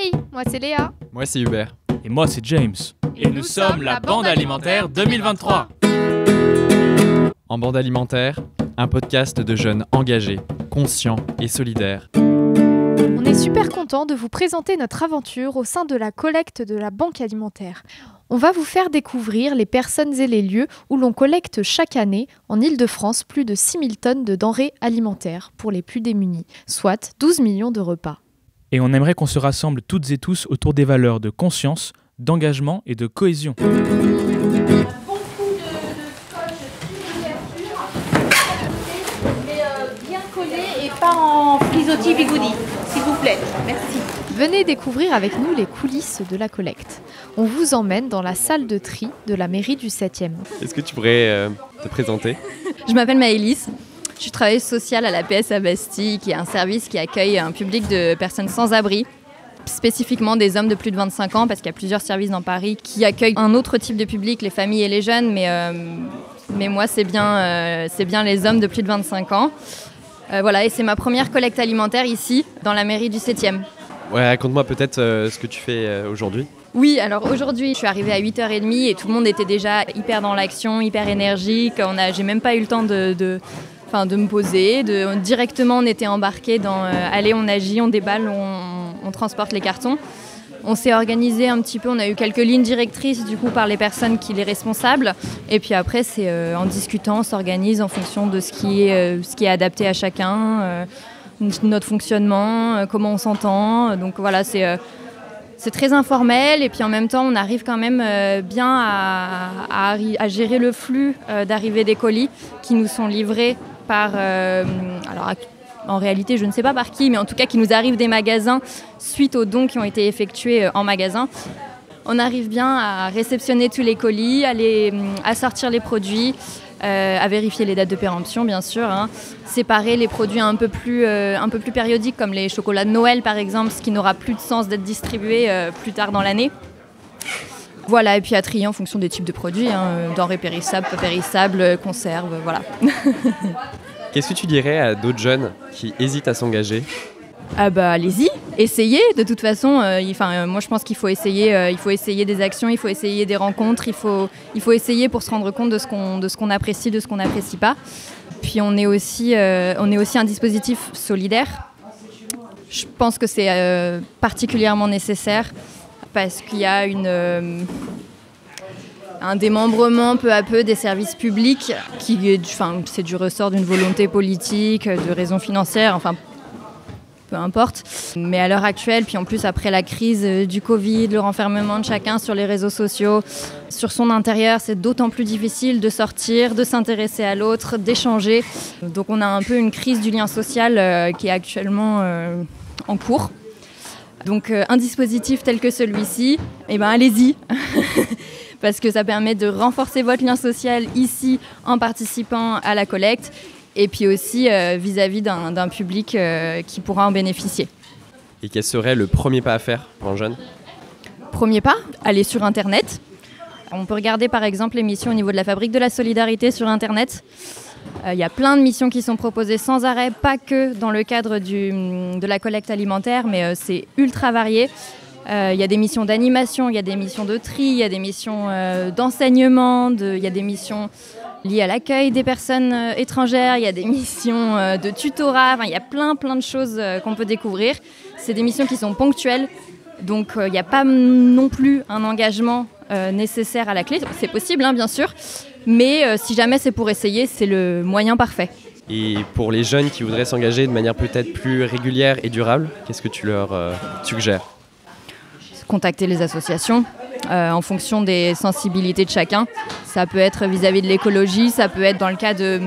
Hey, moi c'est Léa. Moi c'est Hubert. Et moi c'est James. Et nous sommes la Bande Alimentaire 2023. En Bande Alimentaire, un podcast de jeunes engagés, conscients et solidaires. On est super content de vous présenter notre aventure au sein de la collecte de la Banque Alimentaire. On va vous faire découvrir les personnes et les lieux où l'on collecte chaque année en Île-de-France plus de 6000 tonnes de denrées alimentaires pour les plus démunis, soit 12 millions de repas. Et on aimerait qu'on se rassemble toutes et tous autour des valeurs de conscience, d'engagement et de cohésion. Beaucoup de scotch mais bien collé et pas en frisottis bigoudi, s'il vous plaît. Merci. Venez découvrir avec nous les coulisses de la collecte. On vous emmène dans la salle de tri de la mairie du 7e. Est-ce que tu pourrais te présenter ? Je m'appelle Maëlys, je suis travailleuse sociale à la PSA Bastille, qui est un service qui accueille un public de personnes sans abri, spécifiquement des hommes de plus de 25 ans, parce qu'il y a plusieurs services dans Paris qui accueillent un autre type de public, les familles et les jeunes, mais moi c'est bien les hommes de plus de 25 ans. Voilà, et c'est ma première collecte alimentaire ici, dans la mairie du 7e. Ouais, raconte-moi peut-être ce que tu fais aujourd'hui. Oui, alors aujourd'hui, je suis arrivée à 8h30 et tout le monde était déjà hyper dans l'action, hyper énergique. J'ai même pas eu le temps de me poser. Directement, on était embarqués dans allez, on agit, on déballe, on transporte les cartons. On s'est organisé un petit peu, on a eu quelques lignes directrices du coup par les personnes qui les responsables. Et puis après, c'est en discutant, on s'organise en fonction de ce qui est adapté à chacun, notre fonctionnement, comment on s'entend. Donc voilà, c'est très informel et puis en même temps on arrive quand même bien à gérer le flux d'arrivée des colis qui nous sont livrés par, en réalité je ne sais pas par qui, mais en tout cas qui nous arrivent des magasins suite aux dons qui ont été effectués en magasin. On arrive bien à réceptionner tous les colis, à sortir les produits, à vérifier les dates de péremption bien sûr, séparer les produits un peu plus périodiques comme les chocolats de Noël par exemple, ce qui n'aura plus de sens d'être distribué plus tard dans l'année. Voilà, et puis à trier en fonction des types de produits, denrées périssables, peu périssables, conserves, voilà. Qu'est-ce que tu dirais à d'autres jeunes qui hésitent à s'engager ? Allez-y, essayez. De toute façon, moi je pense qu'il faut essayer des actions, il faut essayer des rencontres, il faut essayer pour se rendre compte de ce qu'on apprécie, de ce qu'on n'apprécie pas. Puis on est aussi un dispositif solidaire. Je pense que c'est particulièrement nécessaire parce qu'il y a un démembrement peu à peu des services publics c'est du ressort d'une volonté politique, de raisons financières, peu importe. Mais à l'heure actuelle, puis en plus après la crise du Covid, le renfermement de chacun sur les réseaux sociaux, sur son intérieur, c'est d'autant plus difficile de sortir, de s'intéresser à l'autre, d'échanger. Donc on a un peu une crise du lien social qui est actuellement en cours. Donc un dispositif tel que celui-ci, allez-y parce que ça permet de renforcer votre lien social ici en participant à la collecte. Et puis aussi vis-à-vis d'un public qui pourra en bénéficier. Et quel serait le premier pas à faire pour un jeune ? Premier pas, aller sur Internet. On peut regarder par exemple les missions au niveau de la Fabrique de la Solidarité sur Internet. Il y a plein de missions qui sont proposées sans arrêt, pas que dans le cadre de la collecte alimentaire, mais c'est ultra varié. Il y a des missions d'animation, il y a des missions de tri, il y a des missions d'enseignement, il y a des missions liées à l'accueil des personnes étrangères, il y a des missions de tutorat, il y a plein de choses qu'on peut découvrir. C'est des missions qui sont ponctuelles, donc il n'y a pas non plus un engagement nécessaire à la clé. C'est possible, bien sûr, mais si jamais c'est pour essayer, c'est le moyen parfait. Et pour les jeunes qui voudraient s'engager de manière peut-être plus régulière et durable, qu'est-ce que tu leur suggères ? Contacter les associations en fonction des sensibilités de chacun. Ça peut être vis-à-vis de l'écologie, ça peut être dans le cas de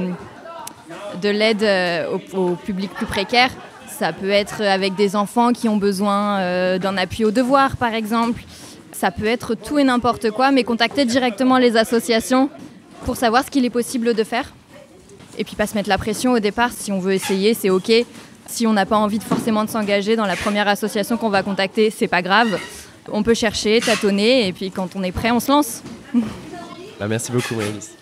l'aide au public plus précaire, ça peut être avec des enfants qui ont besoin d'un appui aux devoirs par exemple. Ça peut être tout et n'importe quoi, mais contacter directement les associations pour savoir ce qu'il est possible de faire. Et puis pas se mettre la pression au départ, si on veut essayer, c'est ok. Si on n'a pas envie forcément de s'engager dans la première association qu'on va contacter, c'est pas grave. On peut chercher, tâtonner, et puis quand on est prêt, on se lance. Merci beaucoup, Maëlys.